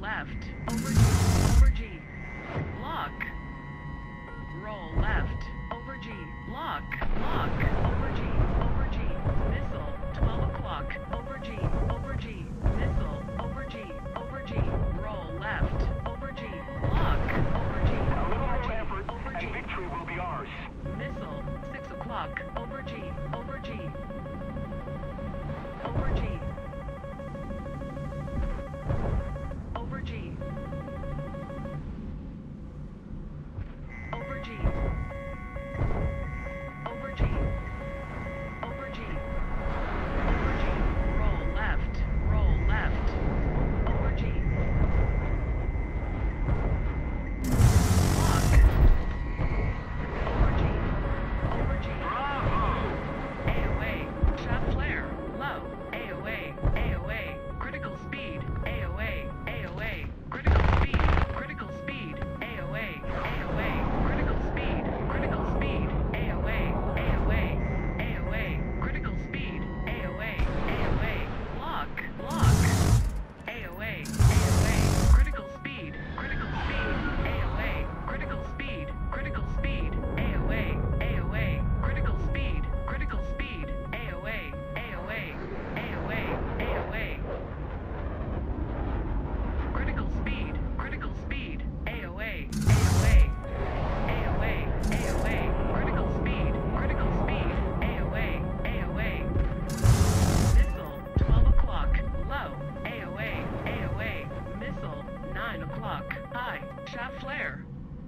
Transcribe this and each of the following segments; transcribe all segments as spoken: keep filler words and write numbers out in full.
left. Over G. Over G. Lock. Roll left. Over G. Lock. Lock. Over G. Over G. Missile. twelve o'clock. Over G. Over G. Missile. Over G. Over G. Roll left. Over G. Lock. Over G. A little Over more G. effort, Over G. and victory will be ours. Missile. six o'clock. Over G. Over G. Over G. Over G. Over G. Over G. Over G. Over G. Roll left. Roll left. Over G. Lock. Over G. Over G. Bravo! A O A. Shot flare. Low. A O A. A O A. Critical speed. A O A. A O A. Critical speed. Critical speed. A O A. A O A. Critical speed. Critical speed. A O A. A O A. A O A. Critical speed. A O A. A O A. Lock. Lock. A O A. A O A. Critical speed. Critical speed. A O A. Critical speed. Critical speed. A O A. A O A. Critical speed. Critical speed. A O A. A O A. A O A. A O A. Critical speed. Critical speed. A O A. A O A. A O A. A O A. Critical speed. Critical speed. A O A. A O A. Missile. twelve o'clock. Low. A O A. A O A. Missile. nine o'clock. High. Shot flare.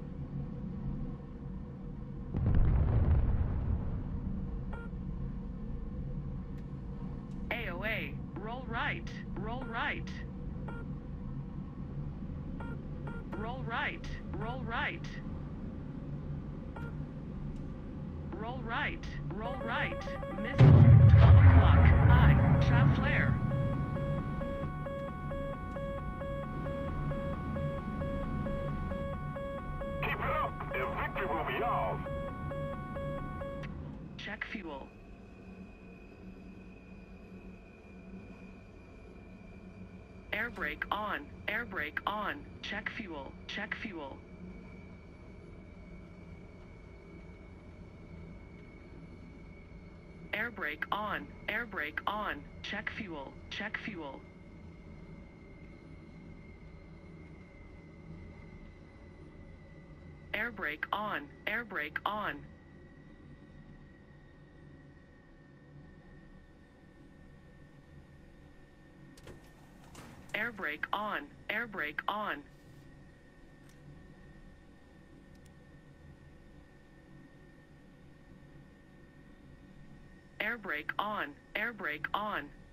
A O A. Roll right. Roll right. Roll right. Roll right. Roll right. Roll right. Missile. twelve o'clock. High. Shot flare. Keep it up, and victory will be ours. Check fuel. Air brake on. Air brake on. Check fuel. Check fuel. Air brake on. Air brake on. Check fuel. Check fuel. Air brake on. Air brake on. Air brake on. Air brake on. Air brake on. Air brake on.